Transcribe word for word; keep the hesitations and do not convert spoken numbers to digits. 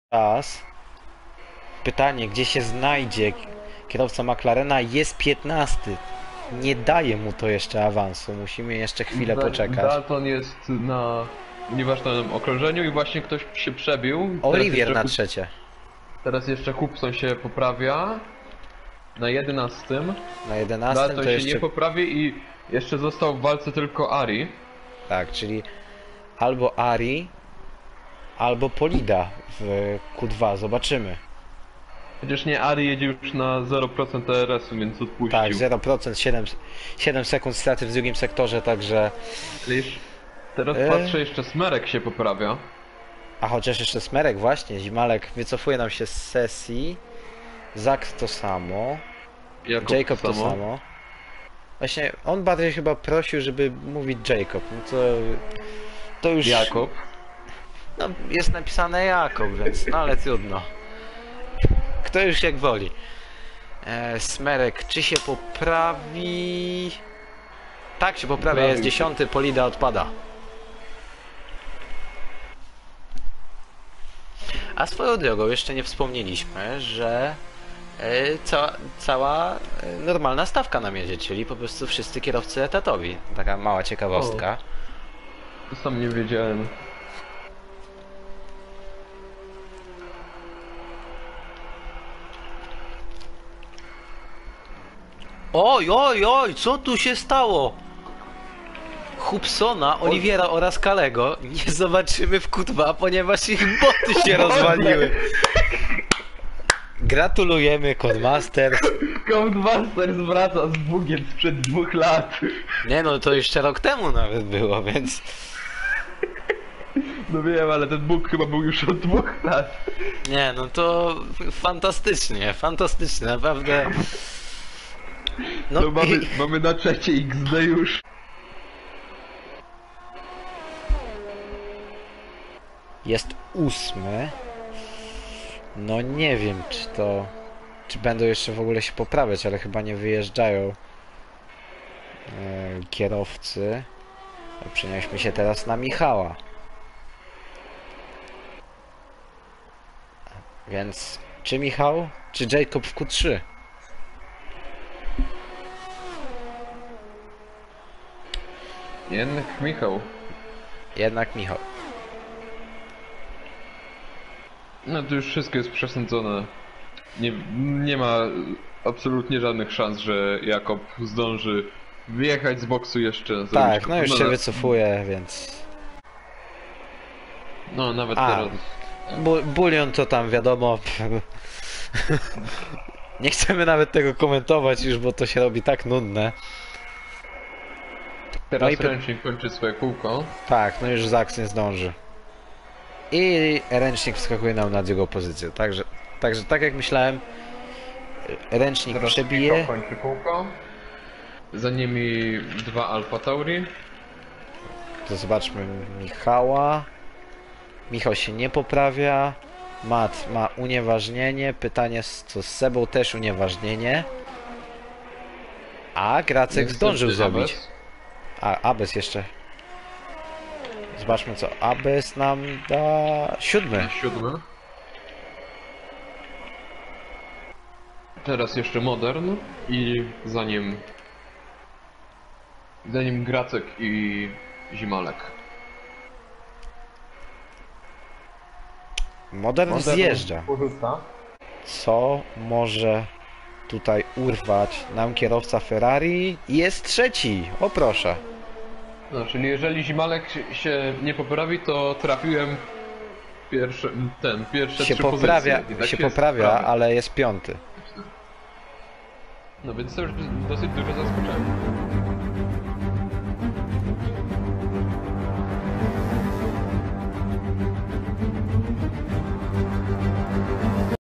Teraz pytanie, gdzie się znajdzie kierowca McLarena? Jest piętnasty. Nie daje mu to jeszcze awansu. Musimy jeszcze chwilę Da- poczekać. Dalton jest na nieważnym okrążeniu i właśnie ktoś się przebił. Teraz Oliwier jeszcze na Hub- trzecie. Teraz jeszcze Hubson się poprawia. Na jedenastym. Na jedenastym Dalton to się jeszcze... nie poprawi i jeszcze został w walce tylko Ari. Tak, czyli albo Ari, albo Polida w Q dwa. Zobaczymy. Chociaż nie, Ari jedzie już na zero procent T R S-u, więc odpuścił. Tak, zero procent, siedem, siedem sekund straty w drugim sektorze, także... Ale już- Teraz E? patrzę, jeszcze Smerek się poprawia. A chociaż jeszcze Smerek, właśnie, Zimalek wycofuje nam się z sesji. Zak to samo. Jakub, Jacob to samo. Właśnie, on bardziej chyba prosił, żeby mówić Jacob. No to... To już... Jakub. No, jest napisane Jakob, więc... No ale trudno. Kto już jak woli. E, Smerek, czy się poprawi? Tak się poprawia, Poprawił jest się. dziesiąty, Polida odpada. A swoją drogą jeszcze nie wspomnieliśmy, że e, cała, cała e, normalna stawka nam jedzie, czyli po prostu wszyscy kierowcy etatowi. Taka mała ciekawostka. Sam nie wiedziałem. Oj, oj, oj, co tu się stało? Hubsona, Oliwiera oraz Kalego nie zobaczymy w Q dwa, ponieważ ich boty się rozwaliły. Gratulujemy, Codemasters. Codemasters wraca z bugiem sprzed dwóch lat. Nie no, to jeszcze rok temu nawet było, więc... No wiem, ale ten bug chyba był już od dwóch lat. Nie no, to fantastycznie, fantastycznie, naprawdę... No, No mamy, i... mamy na trzecie X D już. Jest ósmy. No nie wiem, czy to... Czy będą jeszcze w ogóle się poprawiać, ale chyba nie wyjeżdżają e, kierowcy. Przenieśmy się teraz na Michała. Więc czy Michał, czy Jacob w Q trzy? Jednak Michał. Jednak Michał. No to już wszystko jest przesądzone. Nie, nie ma absolutnie żadnych szans, że Jakob zdąży wyjechać z boksu jeszcze. zrobić Tak, no już no, się na- wycofuje, więc... No nawet A. teraz. Bu bulion to tam wiadomo. Nie chcemy nawet tego komentować już, bo to się robi tak nudne. Teraz no i py- ręcznik kończy swoje kółko. Tak, no już Zaks nie zdąży. I ręcznik wskakuje nam na drugą pozycję. Także, także tak jak myślałem, ręcznik Teraz przebije. Michał kończy kółko. Za nimi dwa Alfa Tauri. To zobaczmy Michała. Michał się nie poprawia. Mat ma unieważnienie. Pytanie, co z Sebą też unieważnienie. A Gracek Niestety zdążył zrobić. Abes. A, Abes jeszcze. Zobaczmy co Abes nam da. Siódmy. Siódmy. Teraz jeszcze Modern i za nim... Za nim Gracek i Zimalek. Modern Modern zjeżdża. porzuca. Co może tutaj urwać nam kierowca Ferrari? Jest trzeci. O proszę. No, czyli jeżeli Zimalek się- się nie poprawi, to trafiłem pierwszy, ten, pierwsze Się trzy poprawia, pozycje. I tak się jest poprawia, prawie. ale jest piąty. No więc to już dosyć duże zaskoczenie.